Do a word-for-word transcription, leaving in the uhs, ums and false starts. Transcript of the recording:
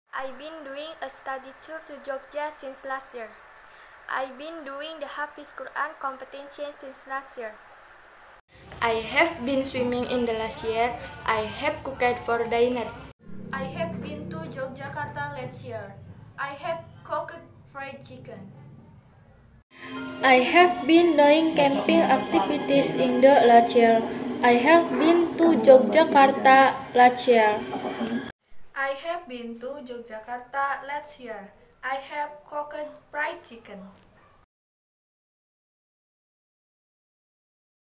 I've been doing a study tour to Jogja since last year. I've been doing the Hafiz Quran competition since last year. I have been swimming in the last year. I have cooked for dinner. I have been to Yogyakarta last year. I have cooked fried chicken. I have been doing camping activities in the last year. I have been to Yogyakarta last year. I have been to Yogyakarta last year. I have cooked fried chicken.